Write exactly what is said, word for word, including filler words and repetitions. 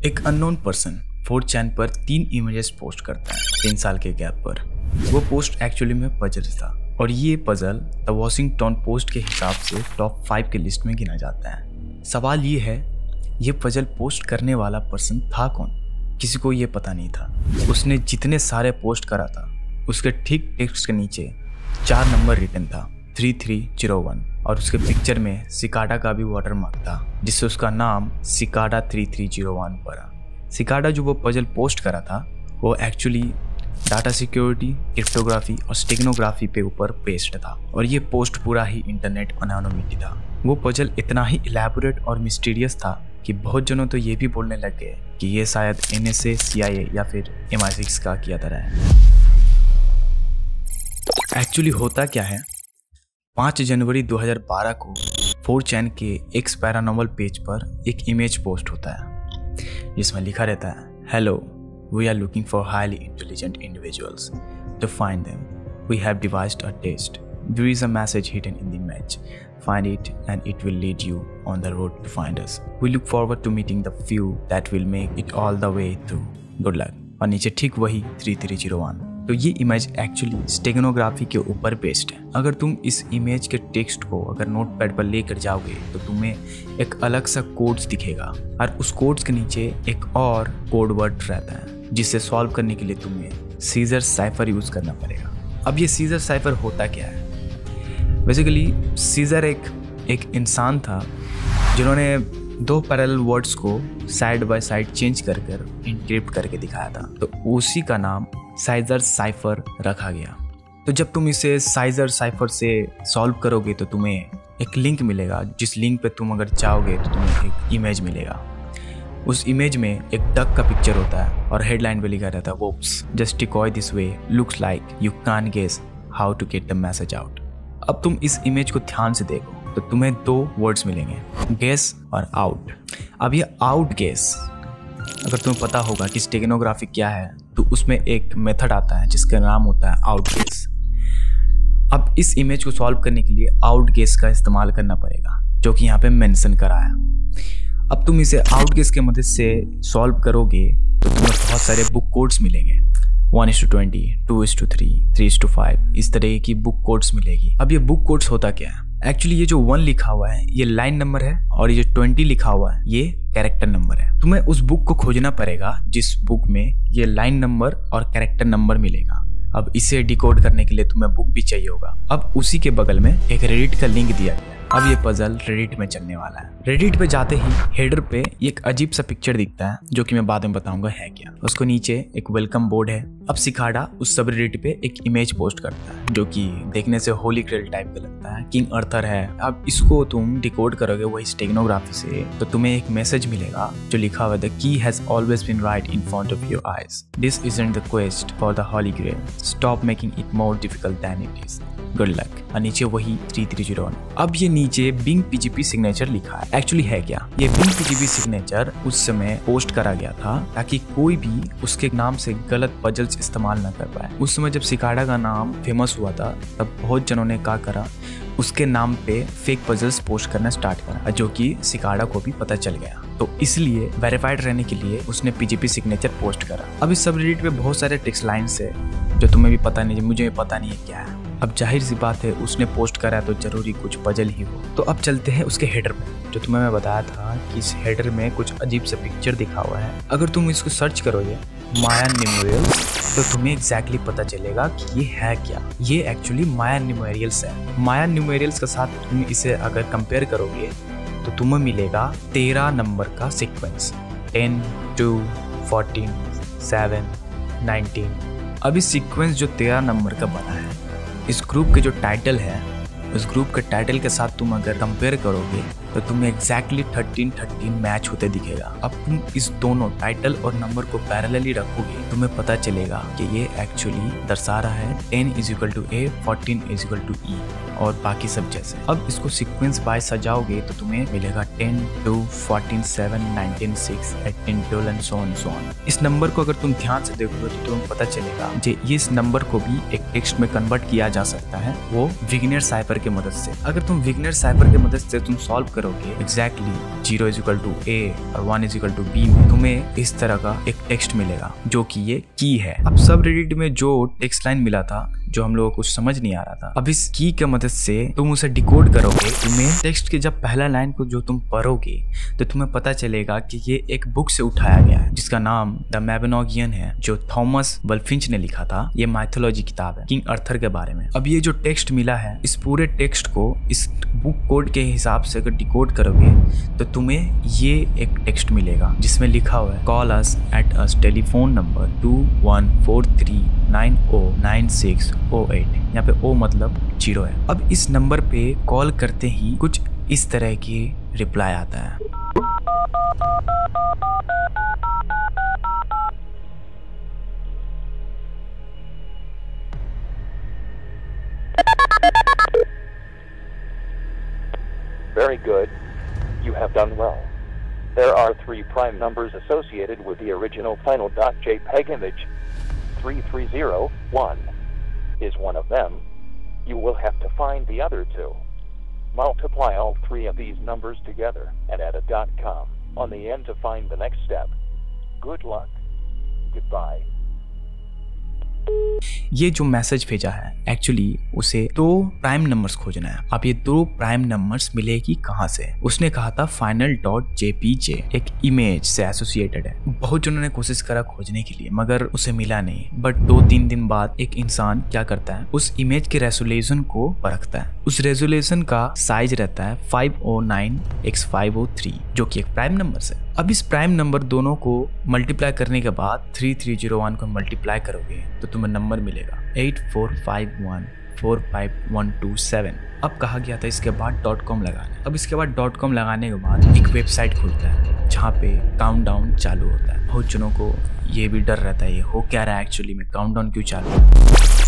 एक unknown person four चैन पर तीन इमेजेस पोस्ट करता है तीन साल के गैप पर। वो पोस्ट एक्चुअली में पजल था और ये पजल द वॉशिंगटन पोस्ट के हिसाब से टॉप फाइव के लिस्ट में गिना जाता है। सवाल ये है, ये पजल पोस्ट करने वाला पर्सन था कौन? किसी को ये पता नहीं था। उसने जितने सारे पोस्ट करा था उसके ठीक टेक्स्ट के नीचे चार नंबर रिटन था, थ्री थ्री जीरो वन, और उसके पिक्चर में सिकाडा का भी वाटरमार्क था जिससे उसका नाम Cicada three three zero one पड़ा। सिकाडा जो वो पजल पोस्ट करा था वो एक्चुअली डाटा सिक्योरिटी, क्रिप्टोग्राफी और स्टेगनोग्राफी पे ऊपर बेस्ड था और ये पोस्ट पूरा ही इंटरनेट एनोनिमिटी था। वो पजल इतना ही इलैबोरेट और मिस्टीरियस था कि बहुत जनों तो ये भी बोलने लग गए कि ये शायद एन एस ए, सी आई ए या फिर एम आई सिक्स का किया तरह है। एक्चुअली होता क्या है, पाँच जनवरी दो हज़ार बारह को फोर चैन के एक्स पैरानॉर्मल पेज पर एक इमेज पोस्ट होता है जिसमें लिखा रहता है, hello, we are looking for highly intelligent individuals. To find them we have devised a test. There is a message hidden in the image. Find it and it will lead you on the road to find us. We look forward to meeting the few that will make it all the way through. Good luck. और नीचे ठीक वही three three zero one. तो ये image actually steganography के ऊपर based है। अगर तुम इस इमेज के टेक्स्ट को अगर नोटपैड पर लेकर जाओगे तो तुम्हें एक अलग सा कोड्स दिखेगा और उस कोड्स के नीचे एक और कोड वर्ड रहता है जिसे सॉल्व करने के लिए तुम्हें सीजर साइफर यूज करना पड़ेगा। अब ये सीजर साइफर होता क्या है? बेसिकली सीजर एक एक इंसान था जिन्होंने दो पैरेलल वर्ड्स को साइड बाय साइड चेंज कर कर इंक्रिप्ट करके दिखाया था, तो उसी का नाम साइजर साइफर रखा गया। तो जब तुम इसे साइजर साइफर से सॉल्व करोगे तो तुम्हें एक लिंक मिलेगा, जिस लिंक पे तुम अगर जाओगे तो तुम्हें एक इमेज मिलेगा। उस इमेज में एक डक का पिक्चर होता है और हेडलाइन पे लिखा रहता है, whoops just decoy this way looks like you can't guess how to get the message out. अब तुम इस इमेज को ध्यान से देखो तो तुम्हें दो वर्ड्स मिलेंगे, गेस और आउट। अब ये आउट गेस, अगर तुम्हें पता होगा कि स्टेगनोग्राफी क्या है तो उसमें एक मेथड आता है जिसका नाम होता है आउट गेस। अब इस इमेज को सॉल्व करने के लिए आउट गेस का इस्तेमाल करना पड़ेगा जो कि यहाँ पे मेंशन करा है। अब तुम इसे आउट गेस के मदद से सॉल्व करोगे तो तुम्हें बहुत सारे बुक कोड्स मिलेंगे, one is two twenty, two is two three, three is two five, इस तरह की बुक कोड्स मिलेगी। अब ये बुक कोड्स होता क्या है? एक्चुअली ये जो वन लिखा हुआ है ये लाइन नंबर है और ये जो ट्वेंटी लिखा हुआ है ये कैरेक्टर नंबर है। तुम्हें उस बुक को खोजना पड़ेगा जिस बुक में ये लाइन नंबर और कैरेक्टर नंबर मिलेगा। अब इसे डिकोड करने के लिए तुम्हें बुक भी चाहिए होगा। अब उसी के बगल में एक रेडिट का लिंक दिया गया है। अब ये पजल रेडिट में चलने वाला है। रेडिट पे जाते ही हेडर पे एक अजीब सा पिक्चर दिखता है जो कि मैं बाद में बताऊंगा है क्या। उसको नीचे एक वेलकम बोर्ड है। अब सिकाडा उस सब रेडिट पे एक इमेज पोस्ट करता है जो कि देखने से होली ग्रेल टाइप का लगता है, किंग अर्थर है। अब इसको तुम डिकोड करोगे वही स्टेगनोग्राफी से तो तुम्हें एक मैसेज मिलेगा जो लिखा हुआ है, the key has always been right in front of your eyes. This isn't the quest for the holy grail. Stop making it more difficult than it is. Good luck. और नीचे वही थ्री थ्री जीरो वन। अब ये नीचे Bing PGP signature लिखा है। Actually है क्या? ये बिंग पीजीपी सिग्नेचर उस समय पोस्ट करा गया था ताकि कोई भी उसके नाम से गलत पजल्स इस्तेमाल न कर पाए। उस समय जब सिकाडा का नाम फेमस हुआ था तब बहुत जनों ने क्या करा, उसके नाम पे फेक पजल्स पोस्ट करना स्टार्ट करा जो कि सिकाडा को भी पता चल गया। तो इसलिए वेरीफाइड रहने के लिए उसने पीजीपी सिग्नेचर पोस्ट करा। अब इस सब रेडिट पे बहुत सारे टेक्स्ट लाइन्स है जो तुम्हें भी पता नहीं, मुझे भी पता नहीं है क्या है। अब जाहिर सी बात है उसने पोस्ट करा तो जरूरी कुछ पजल ही हो। तो अब चलते हैं उसके हेडर पे, जो तुम्हें मैं बताया था कि इस हेडर में कुछ अजीब सा पिक्चर दिखा हुआ है। अगर तुम इसको सर्च करोगे माया न्यूमेरियल्स तो तुम्हें एग्जैक्टली पता चलेगा कि ये है क्या। ये एक्चुअली माया न्यूमेरियल्स है। माया न्यूमेरियल्स के साथ तुम इसे अगर कंपेयर करोगे तो तुम्हें मिलेगा तेरह नंबर का sequence, ten, two, fourteen, seven, nineteen. अब इस सीक्वेंस जो तेरह नंबर का बना है, इस ग्रुप के जो टाइटल है उस ग्रुप के टाइटल के साथ तुम अगर कंपेयर करोगे तो तुम्हें एग्जैक्टली थर्टीन थर्टीन मैच होते दिखेगा। अब तुम इस दोनों टाइटल और नंबर को पैरेलली रखोगे तुम्हें पता चलेगा कि ये एक्चुअली दर्शा रहा है ten is equal to A, fourteen is equal to E. और बाकी सब जैसे। अब इसको सीक्वेंस वाइज सजाओगे तो तुम्हें मिलेगा ten, two, fourteen, seven, nineteen, six, eighteen, twelve and so on so on. इस नंबर को अगर तुम ध्यान से देखोगे तो तुम्हें पता चलेगा कि इस नंबर को भी एक टेक्स्ट में कन्वर्ट किया जा सकता है, वो विग्नेर साइफर की मदद से। अगर तुम विग्नेर साइफर की मदद से तुम सॉल्व करोगे exactly zero is equal to A और one is equal to B में, तुम्हें इस तरह का एक टेक्स्ट मिलेगा जो कि ये की है। अब सब रेडिट में जो टेक्स्ट लाइन मिला था जो हम लोगों को कुछ समझ नहीं आ रहा था, अब इस की के मदद से तुम उसे डिकोड करोगे। तुम्हें टेक्स्ट के जब पहला लाइन को जो तुम पढ़ोगे तो तुम्हें पता चलेगा कि ये एक बुक से उठाया गया है जिसका नाम द मैबनॉगियन है, जो थॉमस वल्फिंच ने लिखा था। ये माइथोलॉजी किताब है किंग अर्थर के बारे में। अब ये जो टेक्स्ट मिला है, इस पूरे टेक्स्ट को इस बुक कोड के हिसाब से अगर डिकोड करोगे तो तुम्हें ये एक टेक्स्ट मिलेगा जिसमें लिखा हुआ है call us at us telephone number two one four three nine O nine six O eight. यहाँ पे ओ मतलब जीरो है। अब इस नंबर पे कॉल करते ही कुछ इस तरह की रिप्लाई आता है। Very good. You have done well. There are three prime numbers associated with the original final .jpeg image. three three zero one is one of them. You will have to find the other two. Multiply all three of these numbers together and add a .com on the end to find the next step. Good luck. Goodbye. ये जो message भेजा है actually उसे दो prime numbers खोजना है। अब ये दो प्राइम नंबर्स मिलेगी कहाँ से? उसने कहा था फाइनल डॉट जेपीजे एक इमेज से एसोसिएटेड है। बहुत जनों ने कोशिश करा खोजने के लिए मगर उसे मिला नहीं। बट दो तीन दिन बाद एक इंसान क्या करता है, उस इमेज के रेजोल्यूशन को परखता है। उस रेजोल्यूशन का साइज रहता है five O nine X five O three जो कि एक प्राइम नंबर है। अब इस प्राइम नंबर दोनों को मल्टीप्लाई करने के बाद थ्री थ्री जीरो वन को मल्टीप्लाई करोगे तो तुम्हें नंबर मिलेगा eight four five one four five one two seven. अब कहा गया था इसके बाद डॉट कॉम लगाना। अब इसके बाद डॉट कॉम लगाने के बाद एक वेबसाइट खुलता है जहाँ पे काउंटडाउन चालू होता है। बहुत जनों को ये भी डर रहता है ये हो क्या रहा है एक्चुअली में, काउंटडाउन क्यों चालू है।